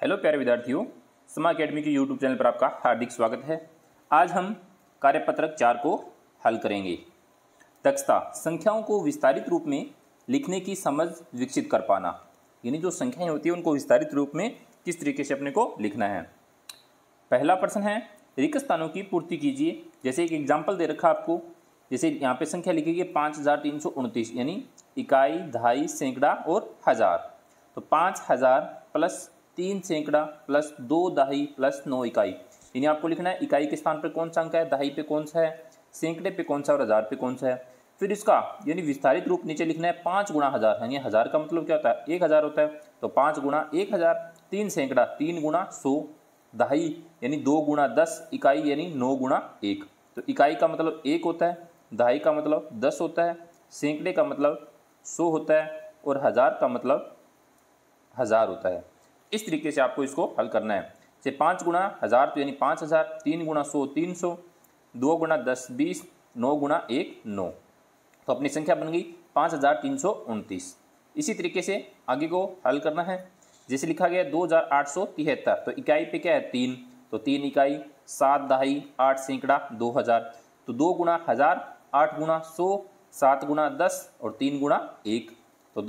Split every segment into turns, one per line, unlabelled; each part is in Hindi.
हेलो प्यारे विद्यार्थियों, समा अकेडमी के यूट्यूब चैनल पर आपका हार्दिक स्वागत है। आज हम कार्यपत्रक 4 को हल करेंगे। दक्षता, संख्याओं को विस्तारित रूप में लिखने की समझ विकसित कर पाना, यानी जो संख्याएं होती है उनको विस्तारित रूप में किस तरीके से अपने को लिखना है। पहला प्रश्न है, रिक्त स्थानों की पूर्ति कीजिए। जैसे एक एग्जाम्पल दे रखा आपको, जैसे यहाँ पे संख्या लिखी है 5329, यानी इकाई, दहाई, सैकड़ा और हजार। तो 5000 प्लस 3 सैकड़ा प्लस 2 दहाई प्लस 9 इकाई, यानी आपको लिखना है इकाई के स्थान पर कौन सा अंक है, दहाई पे कौन सा है, सैकड़े पे कौन सा और हजार पे कौन सा है। फिर इसका यानी विस्तारित रूप नीचे लिखना है 5 गुणा हजार, यानी हजार का मतलब क्या होता है, 1000 होता है। तो 5 गुणा 1000, 3 सैकड़ा 3 गुणा 100, दहाई यानी 2 गुणा 10, इकाई यानी 9 गुणा 1। तो इकाई का मतलब 1 होता है, दहाई का मतलब 10 होता है, सैकड़े का मतलब 100 होता है और हजार का मतलब 1000 होता है। इस तरीके से आपको इसको हल करना है। जैसे 5 गुणा हजार तो यानी 5000, 3 गुणा 100 300, 2 गुणा 10 20, 9 गुणा 1 9। तो अपनी संख्या बन गई 5329। इसी तरीके से आगे को हल करना है। जैसे लिखा गया 2873, तो इकाई पे क्या है 3, तो 3 इकाई, 7 दहाई, 8 सैकड़ा, 2000। तो 2 गुणा 1000, 8 गुणा 100, 7 गुणा 10 और 3 गुणा 1, तो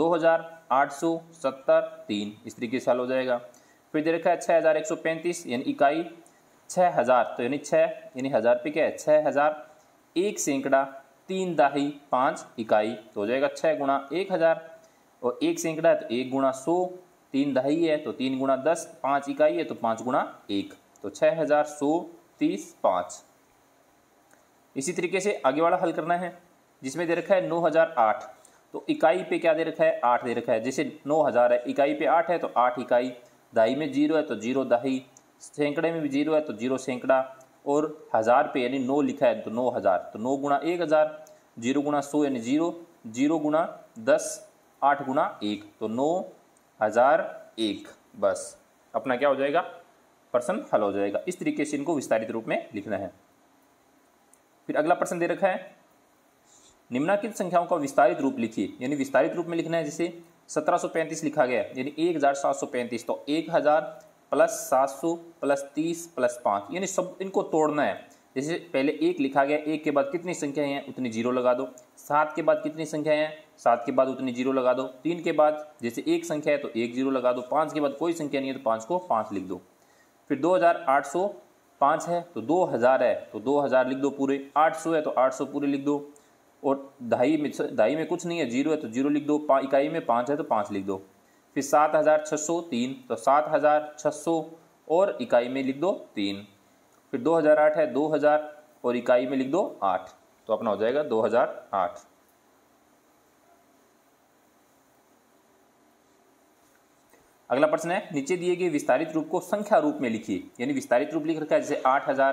2870 3। इस तरीके से हल हो जाएगा। फिर दे रखा है 6135, यानी इकाई 6000, तो यानी 6 यानी हजार पे क्या है 6000, 1 सैकड़ा, 3 दहाई, 5 इकाई, तो हो जाएगा 6 गुणा 1000 और 1 सैकड़ा है तो 1 गुणा 100, 3 दहाई है तो 3 गुणा 10, 5 इकाई है तो 5 गुणा 1, तो 6130 5। इसी तरीके से आगे वाला हल करना है, जिसमें दे रखा है 9008, तो इकाई पे क्या दे रखा है 8 दे रखा है। जैसे 9000 है, इकाई पे 8 है तो 8 इकाई, दहाई में 0 है तो 0 दहाई, सैकड़े में भी 0 है तो 0 सैकड़ा और हजार पे यानी 9 लिखा है तो 9000, तो 9 गुणा 1000, 0 गुणा 100 यानी 0, 0 गुणा 10, 8 गुणा 1, तो 9001। बस अपना क्या हो जाएगा, प्रश्न हल हो जाएगा। इस तरीके से इनको विस्तारित रूप में लिखना है। फिर अगला प्रश्न दे रखा है, निम्नलिखित संख्याओं का विस्तारित रूप लिखिए, यानी विस्तारित रूप में लिखना है। जैसे 1735 लिखा गया यानी 1735, तो 1000 प्लस 700 प्लस 30 प्लस 5, यानी सब इनको तोड़ना है। जैसे पहले 1 लिखा गया, 1 के बाद कितनी संख्याएं हैं उतनी 0 लगा दो, 7 के बाद कितनी संख्याएं हैं 7 के बाद उतनी 0 लगा दो, 3 के बाद जैसे 1 संख्या है तो 1 0 लगा दो, 5 के बाद कोई संख्या नहीं है तो 5 को 5 लिख दो। फिर 2805 है तो 2000 है तो 2000 लिख दो पूरे, 800 है तो 800 पूरे लिख दो और दहाई में कुछ नहीं है, 0 है तो 0 लिख दो, इकाई में 5 है तो 5 लिख दो। फिर 7603, तो 7600 और इकाई में लिख दो 3। फिर 2008 है 2000 और इकाई में लिख दो 8, तो अपना हो जाएगा 2008। अगला प्रश्न है, नीचे दिए गए विस्तारित रूप को संख्या रूप में लिखिए, यानी विस्तारित रूप लिख रखा है। जैसे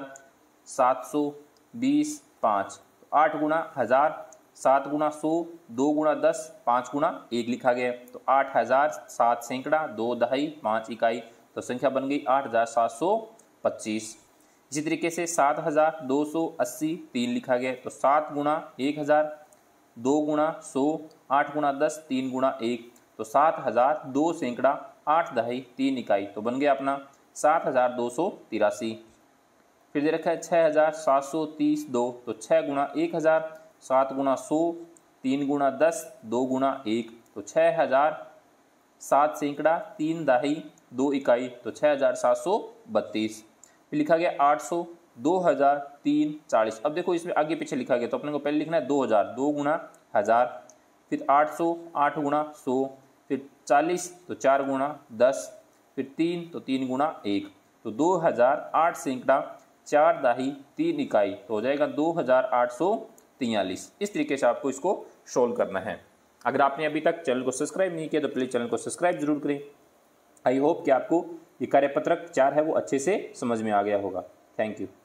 8720 5, 8 गुणा 1000, 7 गुणा 100, 2 गुणा 10, 5 गुणा 1 लिखा गया। तो 8000, 7 सैकड़ा, 2 दहाई, 5 इकाई, तो संख्या बन गई 8725। इसी तरीके से 7280 3 लिखा गया, तो 7 गुणा 1000, 2 गुणा 100, 8 गुणा 10, 3 गुणा 1, तो 7000, 2 सैकड़ा, 8 दहाई, 3 इकाई, तो बन गया अपना 7283। फिर दे रखा है 6730 2, तो 6 गुणा 1000, 7 गुणा 100, 3 गुणा 10, 2 गुणा 1, तो 6000, 7 सैकड़ा, 3 दहाई, 2 इकाई, तो 6732। फिर लिखा गया 800, 2000, 3 40। अब देखो इसमें आगे पीछे लिखा गया तो अपने को पहले लिखना है 2000, 2 गुणा 1000, फिर 800, 8 गुणा 100, फिर 40 तो 4 गुणा 10, फिर 3 तो 3 गुणा 1, तो 2000, 8 सैकड़ा, 4 दहाई, 3 इकाई, तो हो जाएगा 2843। इस तरीके से आपको इसको सोल्व करना है। अगर आपने अभी तक चैनल को सब्सक्राइब नहीं किया तो प्लीज़ चैनल को सब्सक्राइब जरूर करें। आई होप कि आपको ये कार्यपत्रक 4 है वो अच्छे से समझ में आ गया होगा। Thank you.